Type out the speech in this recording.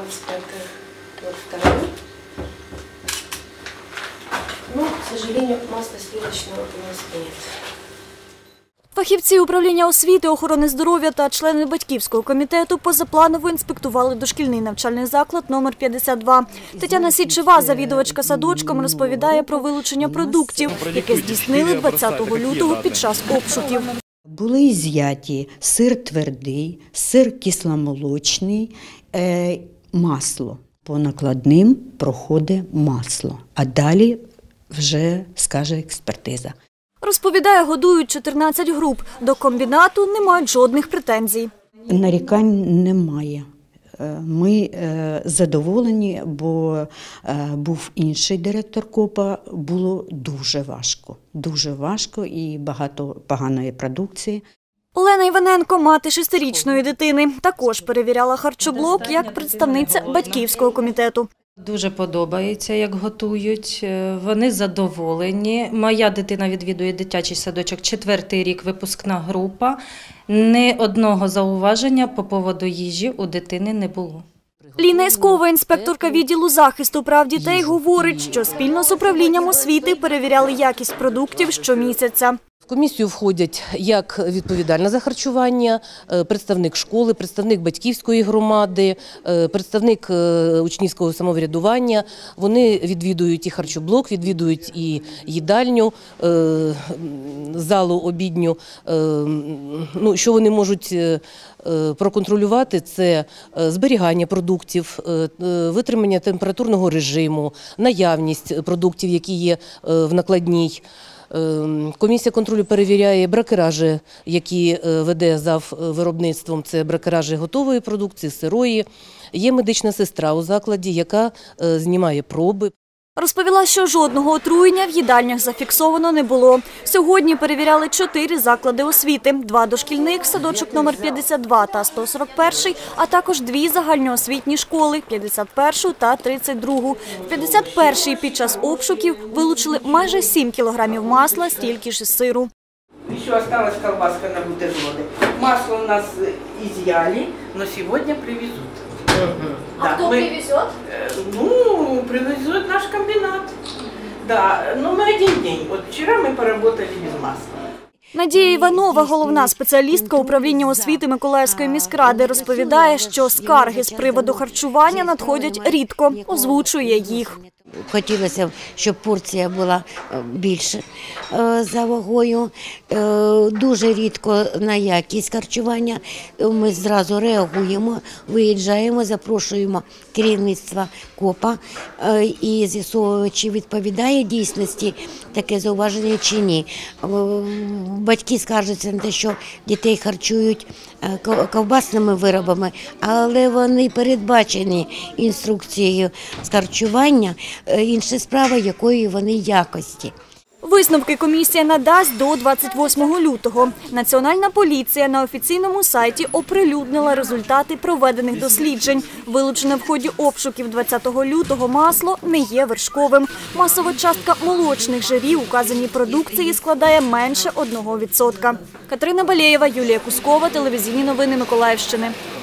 25.02. Но, к сожалению, масла сливочного у нас нет. Фахівці управління освіти, охорони здоров'я та члени батьківського комітету позапланово інспектували дошкільний навчальний заклад номер 52. Тетяна Січева, завідувачка садочком, розповідає про вилучення продуктів, яке здійснили 20 лютого під час обшуків. Були ізяті сир твердий, сир кисломолочний, масло. По накладним проходить масло, а далі вже скаже експертиза. Розповідає, годують 14 груп. До комбінату не мають жодних претензій. Нарікань немає. Ми задоволені, бо був інший директор КОПа, було дуже важко. Дуже важко і багато поганої продукції. Олена Іваненко, мати 6-річної дитини, також перевіряла харчоблок як представниця батьківського комітету. Дуже подобається, як готують, вони задоволені. Моя дитина відвідує дитячий садочок 4-й рік, випускна група. Ні одного зауваження по поводу їжі у дитини не було. Ліна Іскова, інспекторка відділу захисту прав дітей, говорить, що спільно з управлінням освіти перевіряли якість продуктів щомісяця. В комісію входять як відповідальна за харчування, представник школи, представник батьківської громади, представник учнівського самоврядування. Вони відвідують і харчоблок, відвідують і їдальню, залу обідню. Що вони можуть проконтролювати – це зберігання продуктів, витримання температурного режиму, наявність продуктів, які є в накладній. Комісія контролю перевіряє бракеражі, які веде заввиробництвом. Це бракеражі готової продукції, сирої. Є медична сестра у закладі, яка знімає проби. Розповіла, що жодного отруєння в їдальнях зафіксовано не було. Сьогодні перевіряли 4 заклади освіти, 2 дошкільних, садочок номер 52 та 141, а також 2 загальноосвітні школи, 51 та 32. В 51-й під час обшуків вилучили майже 7 кілограмів масла, стільки ж сиру. Еще осталась колбаска на бутерброды. Масло у нас изъяли, но сегодня привезут. А кто привезет? Привезет наш комбинат. Да, но мы один день. Вот вчера мы поработали без масла. Надія Іванова, головна спеціалістка управління освіти Миколаївської міськради, розповідає, що скарги з приводу харчування надходять рідко, озвучує їх. Хотілося б, щоб порція була більше за вагою. Дуже рідко на якість харчування. Ми зразу реагуємо, виїжджаємо, запрошуємо керівництво КОПа і з'ясовуємо, чи відповідає дійсності таке зауваження чи ні. Батьки скаржаться на те, що дітей харчують ковбасними виробами, але вони передбачені інструкцією з харчування. Інша справа, якої вони якості. Висновки комісія надасть до 28 лютого. Національна поліція на офіційному сайті оприлюднила результати проведених досліджень. Вилучене в ході обшуків 20 лютого масло не є вершковим. Масова частка молочних жирів у указаній продукції складає менше 1%. Катерина Балєєва, Юлія Кускова, телевізійні новини Миколаївщини.